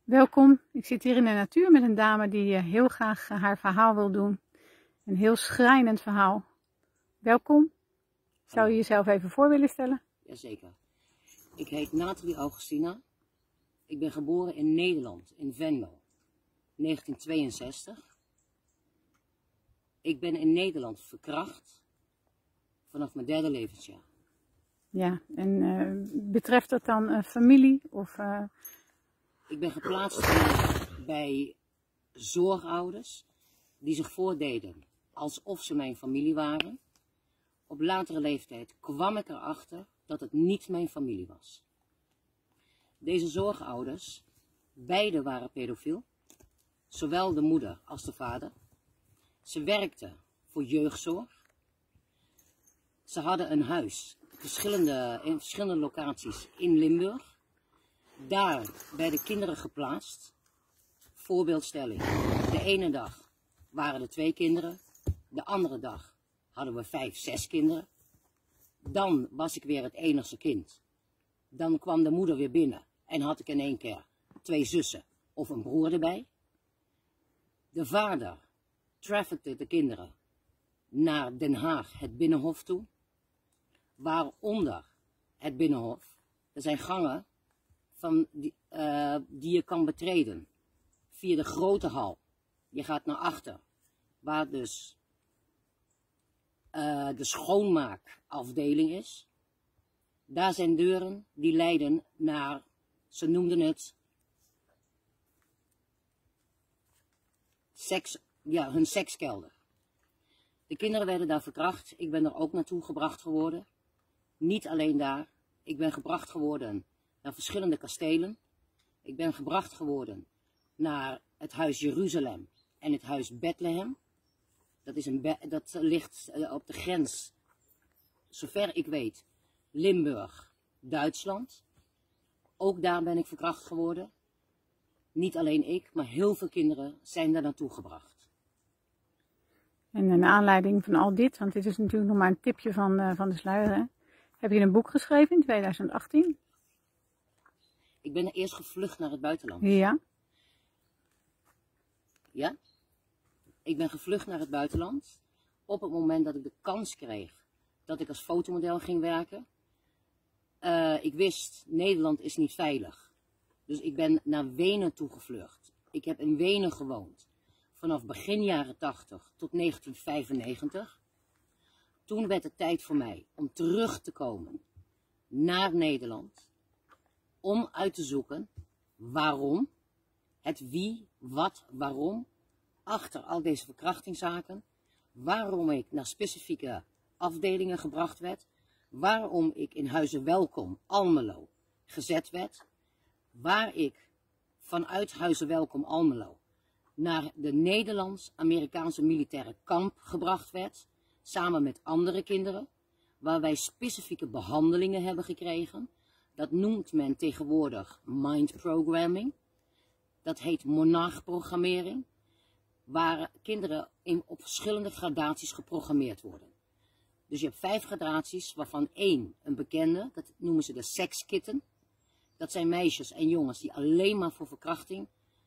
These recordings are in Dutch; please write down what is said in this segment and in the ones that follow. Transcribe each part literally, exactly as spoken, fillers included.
Welkom, ik zit hier in de natuur met een dame die heel graag haar verhaal wil doen. Een heel schrijnend verhaal. Welkom. Zou je jezelf even voor willen stellen? Jazeker. Ik heet Nathalie Augustina. Ik ben geboren in Nederland, in Venlo, negentien tweeënzestig. Ik ben in Nederland verkracht vanaf mijn derde levensjaar. Ja, en uh, betreft dat dan uh, familie? Of, uh... Ik ben geplaatst bij zorgouders die zich voordeden alsof ze mijn familie waren. Op latere leeftijd kwam ik erachter dat het niet mijn familie was. Deze zorgouders, beide waren pedofiel, zowel de moeder als de vader. Ze werkten voor jeugdzorg. Ze hadden een huis verschillende, in verschillende locaties in Limburg. Daar werden kinderen geplaatst. Voorbeeldstelling. De ene dag waren er twee kinderen. De andere dag hadden we vijf, zes kinderen. Dan was ik weer het enigste kind. Dan kwam de moeder weer binnen. En had ik in één keer twee zussen of een broer erbij. De vader traffickte de kinderen naar Den Haag, het Binnenhof toe. Waaronder het Binnenhof. Er zijn gangen van die, uh, die je kan betreden. Via de grote hal. Je gaat naar achter. Waar dus uh, de schoonmaakafdeling is. Daar zijn deuren die leiden naar, ze noemden het, seks, ja, hun sekskelder. De kinderen werden daar verkracht. Ik ben er ook naartoe gebracht geworden. Niet alleen daar. Ik ben gebracht geworden naar verschillende kastelen. Ik ben gebracht geworden naar het huis Jeruzalem en het huis Bethlehem. Dat, is een be dat ligt op de grens, zover ik weet, Limburg, Duitsland. Ook daar ben ik verkracht geworden. Niet alleen ik, maar heel veel kinderen zijn daar naartoe gebracht. En naar aanleiding van al dit, want dit is natuurlijk nog maar een tipje van, uh, van de sluier, hè? Heb je een boek geschreven in twintig achttien? Ik ben eerst gevlucht naar het buitenland. Ja. Ja? Ik ben gevlucht naar het buitenland. Op het moment dat ik de kans kreeg dat ik als fotomodel ging werken. Uh, ik wist, Nederland is niet veilig. Dus ik ben naar Wenen toegevlucht. Ik heb in Wenen gewoond. Vanaf begin jaren tachtig tot negentien vijfennegentig. Toen werd het tijd voor mij om terug te komen naar Nederland. Om uit te zoeken waarom, het wie, wat, waarom, achter al deze verkrachtingszaken. Waarom ik naar specifieke afdelingen gebracht werd. Waarom ik in Huizen Welkom, Almelo, gezet werd. Waar ik vanuit Huizen Welkom, Almelo naar de Nederlands-Amerikaanse militaire kamp gebracht werd. Samen met andere kinderen. Waar wij specifieke behandelingen hebben gekregen. Dat noemt men tegenwoordig mind programming. Dat heet monarchprogrammering. Waar kinderen in, op verschillende gradaties geprogrammeerd worden. Dus je hebt vijf gradaties, waarvan één een bekende, dat noemen ze de sekskitten. Dat zijn meisjes en jongens die alleen maar voor verkrachting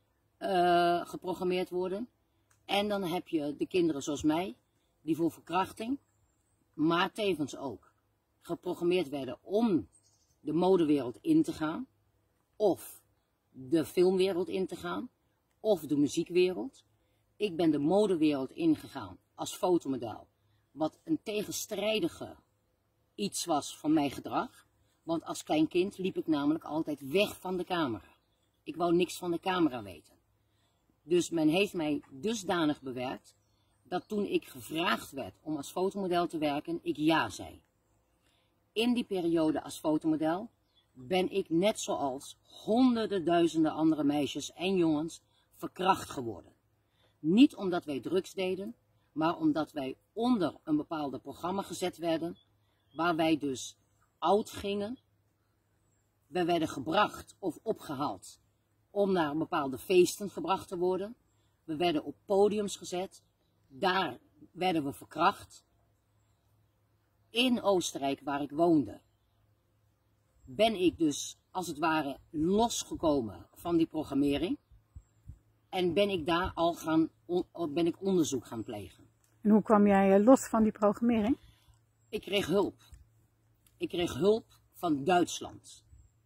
uh, geprogrammeerd worden. En dan heb je de kinderen zoals mij, die voor verkrachting, maar tevens ook geprogrammeerd werden om de modewereld in te gaan. Of de filmwereld in te gaan. Of de muziekwereld. Ik ben de modewereld ingegaan als fotomodel. Wat een tegenstrijdige iets was van mijn gedrag. Want als klein kind liep ik namelijk altijd weg van de camera. Ik wou niks van de camera weten. Dus men heeft mij dusdanig bewerkt dat toen ik gevraagd werd om als fotomodel te werken, ik ja zei. In die periode als fotomodel ben ik net zoals honderden duizenden andere meisjes en jongens verkracht geworden. Niet omdat wij drugs deden, maar omdat wij onder een bepaalde programma gezet werden, waar wij dus oud gingen. Wij werden gebracht of opgehaald om naar bepaalde feesten gebracht te worden. We werden op podiums gezet. Daar werden we verkracht. In Oostenrijk, waar ik woonde, ben ik dus als het ware losgekomen van die programmering. En ben ik daar al gaan, on, ben ik onderzoek gaan plegen. En hoe kwam jij los van die programmering? Ik kreeg hulp. Ik kreeg hulp van Duitsland.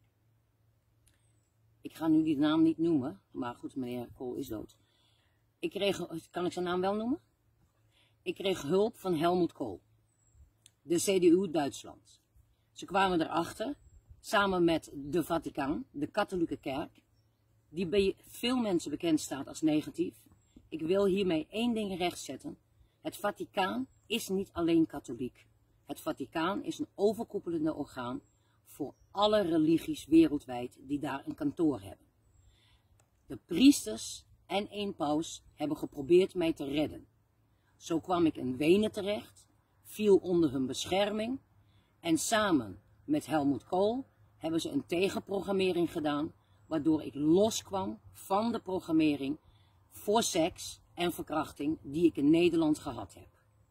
Ik ga nu die naam niet noemen, maar goed, meneer Kool is dood. Ik kreeg, kan ik zijn naam wel noemen? Ik kreeg hulp van Helmut Kool, de C D U Duitsland. Ze kwamen erachter, samen met de Vaticaan, de katholieke kerk, die bij veel mensen bekend staat als negatief. Ik wil hiermee één ding rechtzetten. Het Vaticaan is niet alleen katholiek. Het Vaticaan is een overkoepelende orgaan voor alle religies wereldwijd die daar een kantoor hebben. De priesters en één paus hebben geprobeerd mij te redden. Zo kwam ik in Wenen terecht, viel onder hun bescherming en samen met Helmut Kool hebben ze een tegenprogrammering gedaan, waardoor ik loskwam van de programmering voor seks en verkrachting die ik in Nederland gehad heb.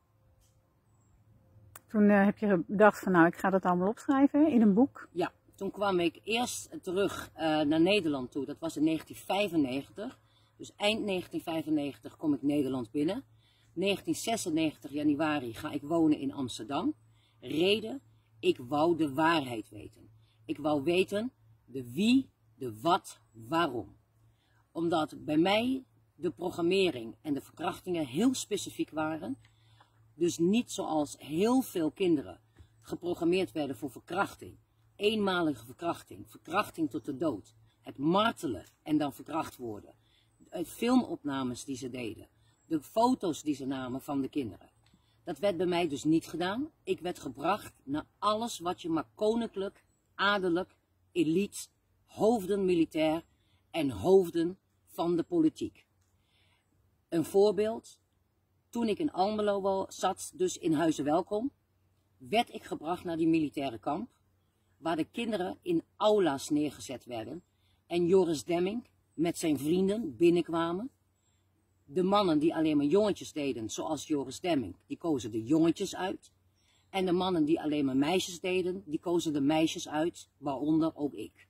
Toen uh, heb je bedacht van nou, ik ga dat allemaal opschrijven in een boek. Ja, toen kwam ik eerst terug uh, naar Nederland toe. Dat was in negentien vijfennegentig. Dus eind negentien vijfennegentig kom ik Nederland binnen. negentien zesennegentig januari ga ik wonen in Amsterdam. Reden, ik wou de waarheid weten. Ik wou weten de wie, de wat, waarom. Omdat bij mij de programmering en de verkrachtingen heel specifiek waren. Dus niet zoals heel veel kinderen geprogrammeerd werden voor verkrachting. Eenmalige verkrachting, verkrachting tot de dood. Het martelen en dan verkracht worden. De filmopnames die ze deden. De foto's die ze namen van de kinderen. Dat werd bij mij dus niet gedaan. Ik werd gebracht naar alles wat je maar koninklijk, adellijk, elite, hoofden militair en hoofden van de politiek. Een voorbeeld. Toen ik in Almelo zat, dus in Huizen Welkom, werd ik gebracht naar die militaire kamp, waar de kinderen in aula's neergezet werden en Joris Demming met zijn vrienden binnenkwamen. De mannen die alleen maar jongetjes deden, zoals Joris Demming, die kozen de jongetjes uit. En de mannen die alleen maar meisjes deden, die kozen de meisjes uit, waaronder ook ik.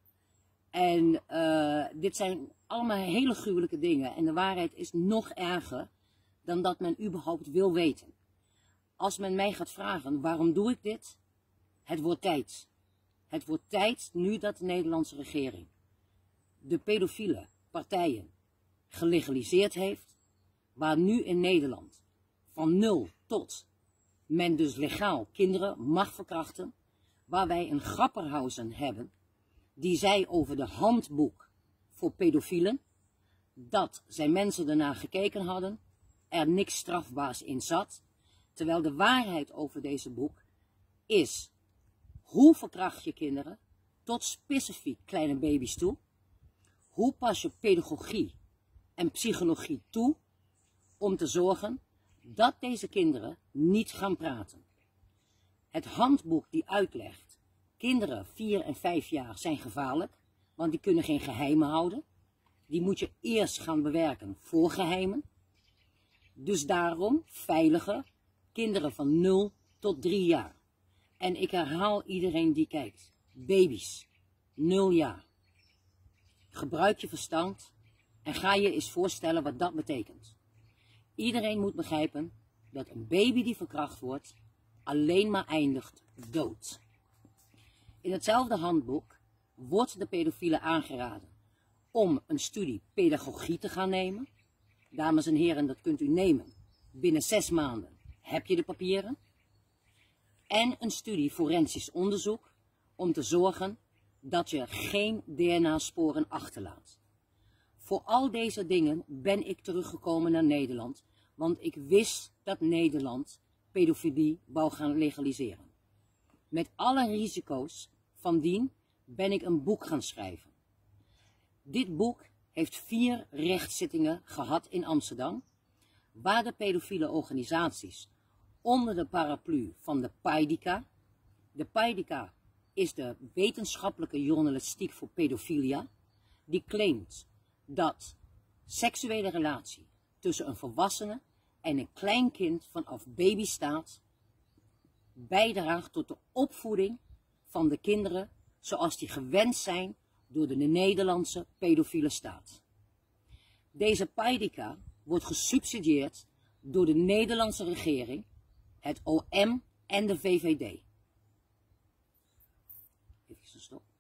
En uh, dit zijn allemaal hele gruwelijke dingen en de waarheid is nog erger dan dat men überhaupt wil weten. Als men mij gaat vragen, waarom doe ik dit? Het wordt tijd. Het wordt tijd nu dat de Nederlandse regering de pedofiele partijen gelegaliseerd heeft, waar nu in Nederland van nul tot men dus legaal kinderen mag verkrachten, waar wij een grapperhausen hebben, die zei over de handboek voor pedofielen, dat zijn mensen daarna gekeken hadden, er niks strafbaars in zat, terwijl de waarheid over deze boek is, hoe verkracht je kinderen, tot specifiek kleine baby's toe, hoe pas je pedagogie en psychologie toe, om te zorgen dat deze kinderen niet gaan praten. Het handboek die uitlegt, kinderen vier en vijf jaar zijn gevaarlijk, want die kunnen geen geheimen houden, die moet je eerst gaan bewerken voor geheimen. Dus daarom veilige kinderen van nul tot drie jaar. En ik herhaal iedereen die kijkt. Baby's, nul jaar. Gebruik je verstand en ga je eens voorstellen wat dat betekent. Iedereen moet begrijpen dat een baby die verkracht wordt alleen maar eindigt dood. In hetzelfde handboek wordt de pedofiele aangeraden om een studie pedagogie te gaan nemen. Dames en heren, dat kunt u nemen. Binnen zes maanden heb je de papieren. En een studie forensisch onderzoek om te zorgen dat je geen D N A-sporen achterlaat. Voor al deze dingen ben ik teruggekomen naar Nederland, want ik wist dat Nederland pedofilie wou gaan legaliseren. Met alle risico's van dien ben ik een boek gaan schrijven. Dit boek heeft vier rechtszittingen gehad in Amsterdam, waar de pedofiele organisaties onder de paraplu van de PAIDICA, de PAIDICA is de wetenschappelijke journalistiek voor pedofilia, die claimt dat seksuele relatie tussen een volwassene en een klein kind vanaf babystaat bijdraagt tot de opvoeding van de kinderen zoals die gewend zijn door de Nederlandse pedofiele staat. Deze Paidica wordt gesubsidieerd door de Nederlandse regering, het O M en de V V D. Even stop.